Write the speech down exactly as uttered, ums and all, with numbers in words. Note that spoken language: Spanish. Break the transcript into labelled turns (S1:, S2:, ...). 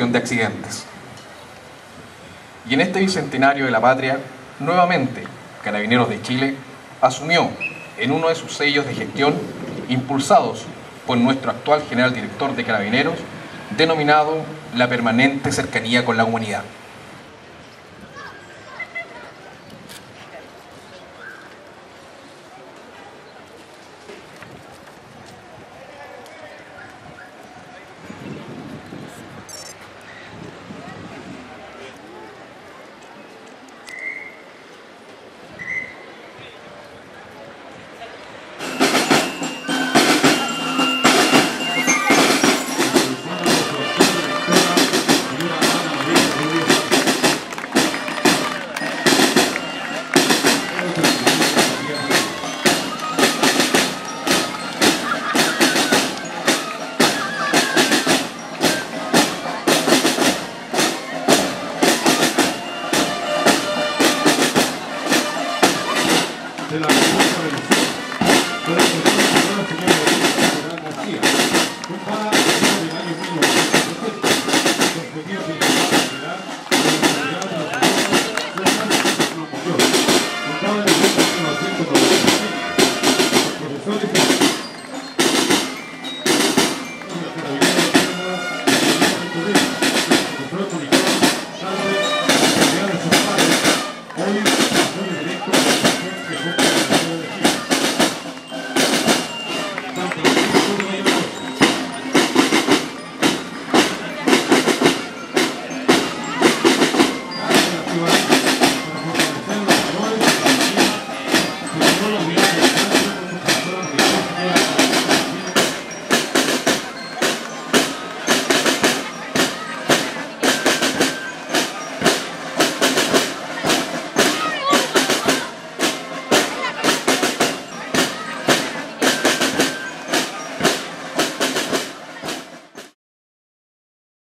S1: prevención de accidentes. Y en este bicentenario de la patria, nuevamente, Carabineros de Chile asumió en uno de sus sellos de gestión, impulsados por nuestro actual general director de Carabineros, denominado la permanente cercanía con la comunidad.
S2: de la República de Venezuela.